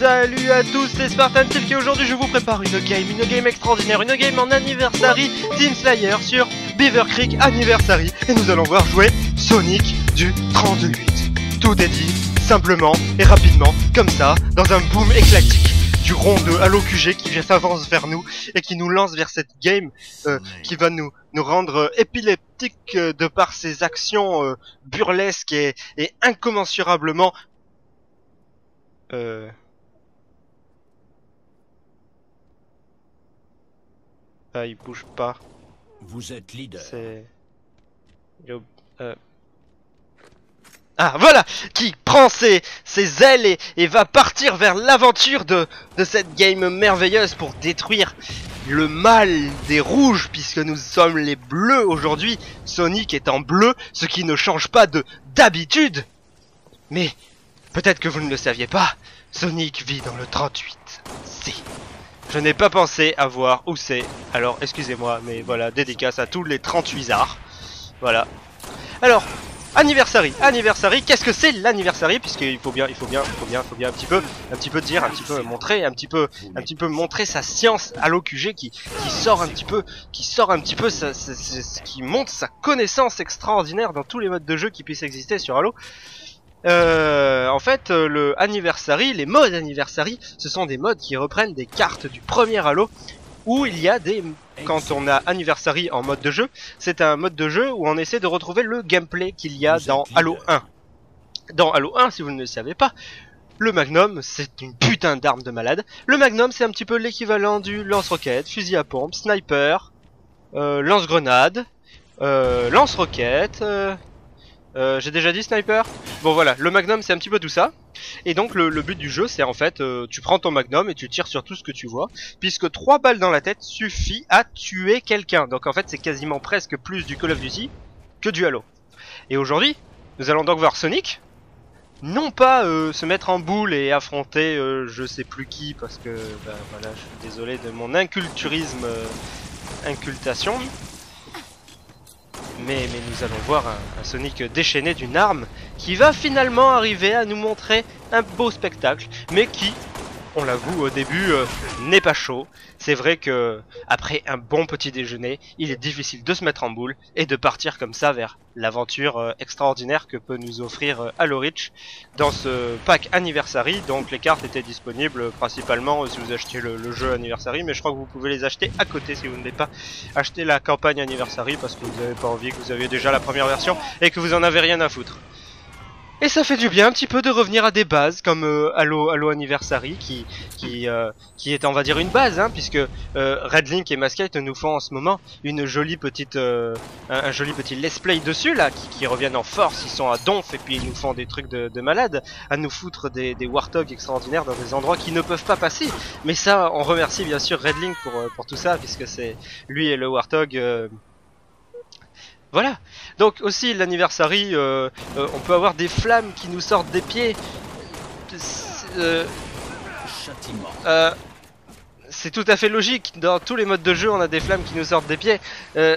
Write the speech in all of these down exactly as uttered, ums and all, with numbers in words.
Salut à tous, c'est Spartan Tilk et aujourd'hui je vous prépare une game, une game extraordinaire, une game en Anniversary Team Slayer sur Beaver Creek Anniversary. Et nous allons voir jouer Sonic du trente-huit. Tout est dit, simplement et rapidement, comme ça, dans un boom éclatique du rond de Halo Q G qui s'avance vers nous et qui nous lance vers cette game euh, qui va nous, nous rendre euh, épileptiques euh, de par ses actions euh, burlesques et, et incommensurablement... Euh... Ah, il bouge pas. Vous êtes leader. C'est... Euh... Ah, voilà, qui prend ses, ses ailes et, et va partir vers l'aventure de, de cette game merveilleuse pour détruire le mal des rouges, puisque nous sommes les bleus aujourd'hui. Sonic est en bleu, ce qui ne change pas de d'habitude. Mais peut-être que vous ne le saviez pas, Sonic vit dans le trente-huit. Si. Je n'ai pas pensé à voir où c'est, alors excusez-moi, mais voilà, dédicace à tous les trente-huit arts. Voilà. Alors... Anniversary, Anniversary, qu'est-ce que c'est l'Anniversary? Puisqu'il faut bien, il faut bien, il faut bien, il faut bien un petit peu, un petit peu dire, un petit peu montrer, un petit peu, un petit peu montrer sa science Halo Q G qui, qui sort un petit peu, qui sort un petit peu, sa, sa, sa, qui montre sa connaissance extraordinaire dans tous les modes de jeu qui puissent exister sur Halo. Euh, en fait, le Anniversary, les modes Anniversary, ce sont des modes qui reprennent des cartes du premier Halo. Où il y a des... Quand on a Anniversary en mode de jeu, c'est un mode de jeu où on essaie de retrouver le gameplay qu'il y a dans Halo un. Dans Halo un, si vous ne le savez pas, le Magnum, c'est une putain d'arme de malade. Le Magnum, c'est un petit peu l'équivalent du lance-roquette, fusil à pompe, sniper, euh, lance-grenade, euh, lance-roquette... Euh, euh, j'ai déjà dit sniper. Bon voilà, le Magnum, c'est un petit peu tout ça. Et donc le, le but du jeu c'est en fait euh, tu prends ton magnum et tu tires sur tout ce que tu vois, puisque trois balles dans la tête suffit à tuer quelqu'un. Donc en fait c'est quasiment presque plus du Call of Duty que du Halo. Et aujourd'hui nous allons donc voir Sonic, non pas euh, se mettre en boule et affronter euh, je sais plus qui, parce que bah, voilà, je suis désolé de mon inculturisme euh, incultation. Mais, mais nous allons voir un, un Sonic déchaîné d'une arme qui va finalement arriver à nous montrer un beau spectacle, mais qui, on l'avoue au début, euh, n'est pas chaud. C'est vrai que après un bon petit déjeuner, il est difficile de se mettre en boule et de partir comme ça vers l'aventure euh, extraordinaire que peut nous offrir euh, Halo Reach dans ce pack Anniversary. Donc les cartes étaient disponibles principalement euh, si vous achetez le, le jeu Anniversary, mais je crois que vous pouvez les acheter à côté si vous ne voulez pas acheter la campagne Anniversary parce que vous n'avez pas envie, que vous aviez déjà la première version et que vous en avez rien à foutre. Et ça fait du bien un petit peu de revenir à des bases comme euh, Halo, Halo Anniversary qui qui euh, qui est on va dire une base, hein, puisque euh, Red Link et Maskate nous font en ce moment une jolie petite euh, un, un joli petit let's play dessus là qui, qui reviennent en force. Ils sont à donf et puis ils nous font des trucs de, de malades, à nous foutre des, des Warthogs extraordinaires dans des endroits qui ne peuvent pas passer. Mais ça on remercie bien sûr Red Link pour pour tout ça, puisque c'est lui et le Warthog. Euh, Voilà, donc aussi l'Anniversary, euh, euh, on peut avoir des flammes qui nous sortent des pieds. Euh, euh, c'est tout à fait logique, dans tous les modes de jeu on a des flammes qui nous sortent des pieds. Euh,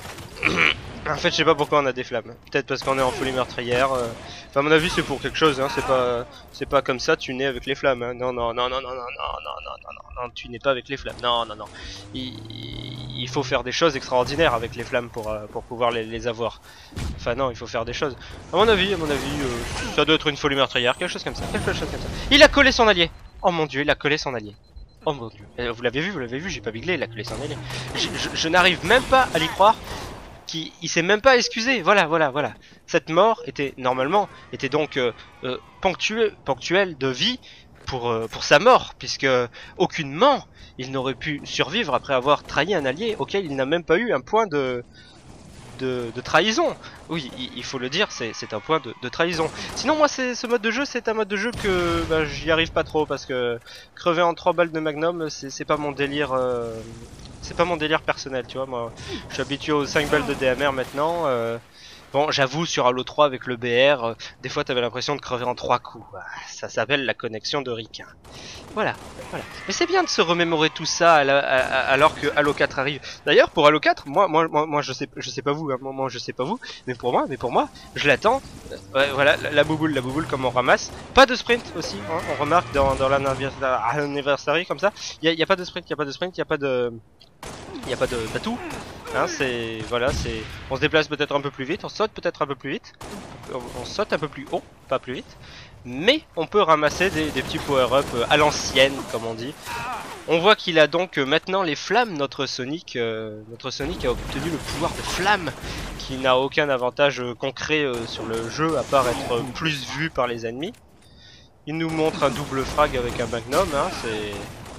en fait je sais pas pourquoi on a des flammes, peut-être parce qu'on est en folie meurtrière. Euh, enfin à mon avis c'est pour quelque chose, hein. C'est pas c'est pas comme ça tu nais avec les flammes, hein. Non non non non non non non non non non non non tu nais pas avec les flammes, non non non. Il, il faut faire des choses extraordinaires avec les flammes pour, euh, pour pouvoir les, les avoir. Enfin non, il faut faire des choses. À mon avis, à mon avis, euh, ça doit être une folie meurtrière, quelque chose comme ça, quelque chose comme ça. Il a collé son allié. Oh mon dieu, il a collé son allié. Oh mon dieu. Euh, vous l'avez vu, vous l'avez vu, j'ai pas biglé, il a collé son allié. Je, je, je n'arrive même pas à l'y croire. Qui, il s'est même pas excusé. Voilà, voilà, voilà. Cette mort était normalement était donc euh, euh, ponctuelle, ponctuelle de vie pour euh, pour sa mort, puisque aucunement il n'aurait pu survivre après avoir trahi un allié auquel il n'a même pas eu un point de de, de trahison. Oui, il, il faut le dire, c'est un point de, de trahison. Sinon moi c'est ce mode de jeu, c'est un mode de jeu que bah, j'y arrive pas trop, parce que crever en trois balles de Magnum, c'est pas mon délire. Euh, c'est pas mon délire personnel, tu vois. Moi, je suis habitué aux cinq balles de D M R maintenant. Euh, Bon, j'avoue, sur Halo trois avec le B R, euh, des fois t'avais l'impression de crever en trois coups. Ah, ça s'appelle la connexion de Riquin. Voilà, voilà. Mais c'est bien de se remémorer tout ça à la, à, à, alors que Halo quatre arrive. D'ailleurs, pour Halo quatre, moi, moi, moi, moi, je sais, je sais pas vous, hein, moi, moi, je sais pas vous, mais pour moi, mais pour moi, je l'attends. Euh, ouais, voilà, la, la bouboule, la bouboule, comme on ramasse. Pas de sprint aussi, hein, on remarque dans, dans l'anniversary comme ça. Il y a, y a pas de sprint, il y a pas de sprint, il y a pas de, il y a pas de d'atout. Hein, c'est voilà, c'est on se déplace peut-être un peu plus vite, on saute peut-être un peu plus vite, on, on saute un peu plus haut, pas plus vite, mais on peut ramasser des, des petits power-up à l'ancienne, comme on dit. On voit qu'il a donc maintenant les flammes, notre Sonic, euh, notre Sonic a obtenu le pouvoir de flamme, qui n'a aucun avantage concret euh, sur le jeu à part être plus vu par les ennemis. Il nous montre un double frag avec un magnum, hein, c'est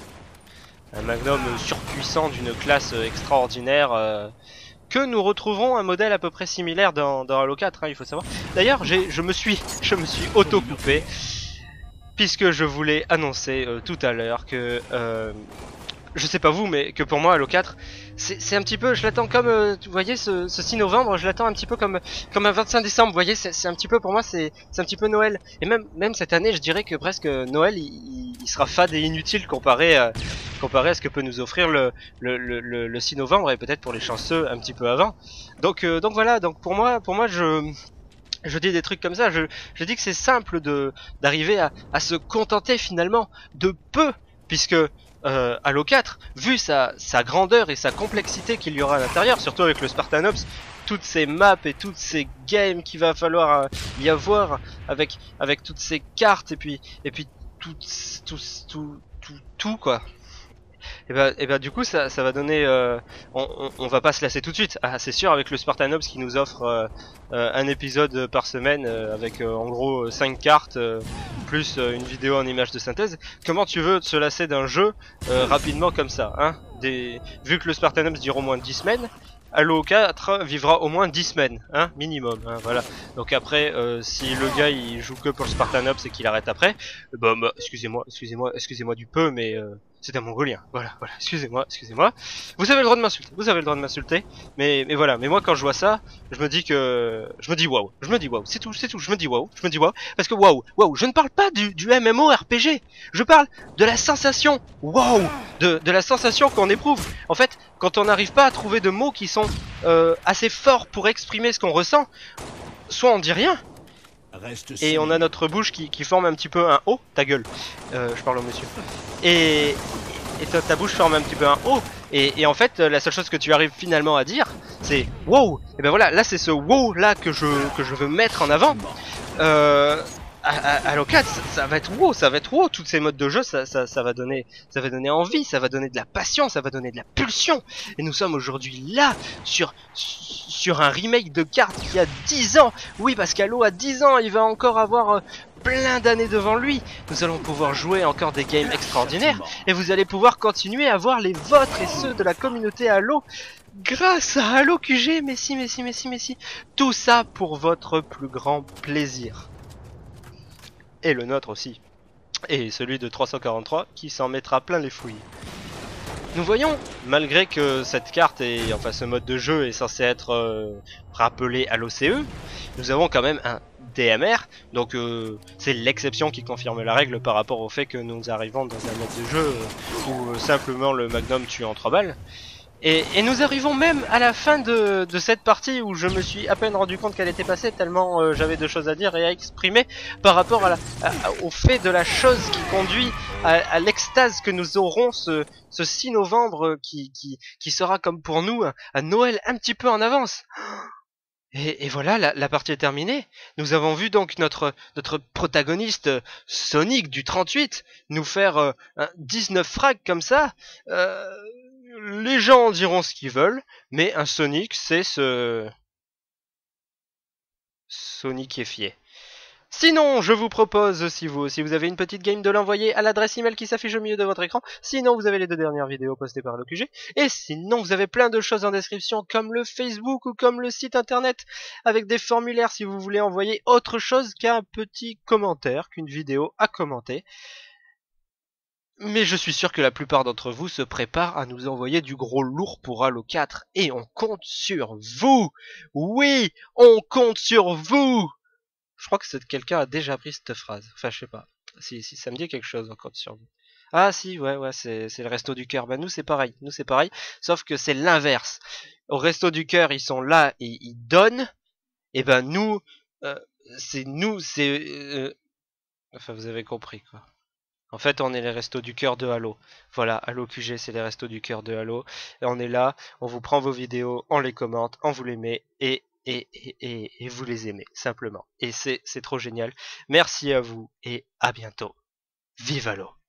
un magnum surpuissant d'une classe extraordinaire euh, que nous retrouverons un modèle à peu près similaire dans, dans Halo quatre, hein, il faut savoir. D'ailleurs, je me suis, je me suis auto-coupé puisque je voulais annoncer euh, tout à l'heure que euh, je sais pas vous, mais que pour moi Halo quatre, c'est un petit peu, je l'attends comme, euh, vous voyez, ce, ce six novembre, je l'attends un petit peu comme comme un vingt-cinq décembre, vous voyez, c'est un petit peu, pour moi, c'est un petit peu Noël. Et même même cette année, je dirais que presque Noël, il, il sera fade et inutile comparé à, comparé à ce que peut nous offrir le, le, le, le, le six novembre, et peut-être pour les chanceux un petit peu avant. Donc, euh, donc voilà, donc pour moi, pour moi je... Je dis des trucs comme ça, je, je dis que c'est simple de d'arriver à, à se contenter finalement de peu, puisque euh, Halo quatre, vu sa, sa grandeur et sa complexité qu'il y aura à l'intérieur, surtout avec le Spartanops, toutes ces maps et toutes ces games qu'il va falloir euh, y avoir, avec avec toutes ces cartes et puis et puis tout tout tout tout, tout quoi. Et bah, et bah du coup ça, ça va donner, euh, on, on, on va pas se lasser tout de suite, ah, c'est sûr, avec le Spartanops qui nous offre euh, euh, un épisode par semaine euh, avec euh, en gros cinq cartes euh, plus euh, une vidéo en image de synthèse. Comment tu veux te lasser d'un jeu euh, rapidement comme ça, hein? Des... Vu que le Spartanops dure au moins dix semaines, Halo quatre vivra au moins dix semaines, hein, minimum, hein, voilà. Donc après, euh, si le gars il joue que pour le Spartanops et qu'il arrête après, bah, bah excusez-moi, excusez-moi, excusez-moi du peu, mais euh, c'est un mongolien. Voilà, voilà, excusez-moi, excusez-moi. Vous avez le droit de m'insulter, vous avez le droit de m'insulter, mais, mais voilà, mais moi quand je vois ça, je me dis que, je me dis waouh, je me dis waouh, c'est tout, c'est tout, je me dis waouh, je me dis waouh, parce que waouh, waouh, je ne parle pas du, du M M O R P G, je parle de la sensation, waouh, de, de la sensation qu'on éprouve. En fait, quand on n'arrive pas à trouver de mots qui sont euh, assez forts pour exprimer ce qu'on ressent, soit on dit rien, Reste et on a notre bouche qui, qui forme un petit peu un O, ta gueule, euh, je parle au monsieur, et, et ta, ta bouche forme un petit peu un O, et, et en fait la seule chose que tu arrives finalement à dire c'est wow, et ben voilà, là c'est ce wow là que je, que je veux mettre en avant. euh, à Halo quatre, ça, ça va être wow, ça va être wow, toutes ces modes de jeu, ça, ça, ça va donner, ça va donner envie, ça va donner de la passion, ça va donner de la pulsion. Et nous sommes aujourd'hui là, sur, sur un remake de cartes qui a dix ans. Oui, parce qu'Halo a dix ans, il va encore avoir euh, plein d'années devant lui. Nous allons pouvoir jouer encore des games extraordinaires, et vous allez pouvoir continuer à voir les vôtres et ceux de la communauté Halo grâce à Halo Q G, mais si, mais si, mais si, mais si. Tout ça pour votre plus grand plaisir. Et le nôtre aussi. Et celui de trois cent quarante-trois qui s'en mettra plein les fouilles. Nous voyons, malgré que cette carte et enfin ce mode de jeu est censé être euh, rappelé à l'O C E, nous avons quand même un D M R, donc euh, c'est l'exception qui confirme la règle par rapport au fait que nous arrivons dans un mode de jeu euh, où euh, simplement le Magnum tue en trois balles. Et, et nous arrivons même à la fin de, de cette partie où je me suis à peine rendu compte qu'elle était passée tellement euh, j'avais de choses à dire et à exprimer par rapport à la, à, au fait de la chose qui conduit à, à l'extase que nous aurons ce, ce six novembre qui, qui, qui sera comme pour nous un, un Noël un petit peu en avance. Et, et voilà, la, la partie est terminée. Nous avons vu donc notre, notre protagoniste Sonic du trente-huit nous faire euh, un dix-neuf frags comme ça. Euh, les gens diront ce qu'ils veulent, mais un Sonic, c'est ce... Sonic-ifié. Sinon, je vous propose, si vous, si vous avez une petite game, de l'envoyer à l'adresse email qui s'affiche au milieu de votre écran. Sinon, vous avez les deux dernières vidéos postées par le Q G. Et sinon, vous avez plein de choses en description, comme le Facebook ou comme le site internet, avec des formulaires si vous voulez envoyer autre chose qu'un petit commentaire, qu'une vidéo à commenter. Mais je suis sûr que la plupart d'entre vous se préparent à nous envoyer du gros lourd pour Halo quatre. Et on compte sur vous. Oui, on compte sur vous. Je crois que c'est quelqu'un a déjà pris cette phrase. Enfin, je sais pas. Si, si ça me dit quelque chose, on compte sur vous. Ah si, ouais, ouais, c'est le resto du cœur. Ben nous c'est pareil, nous c'est pareil, sauf que c'est l'inverse. Au resto du cœur, ils sont là et ils donnent. Et ben nous, euh, c'est nous, c'est... Euh... Enfin, vous avez compris quoi. En fait, on est les restos du cœur de Halo. Voilà, Halo Q G, c'est les restos du cœur de Halo. Et on est là, on vous prend vos vidéos, on les commente, on vous les met et, et, et, et, et vous les aimez, simplement. Et c'est trop génial. Merci à vous et à bientôt. Vive Halo!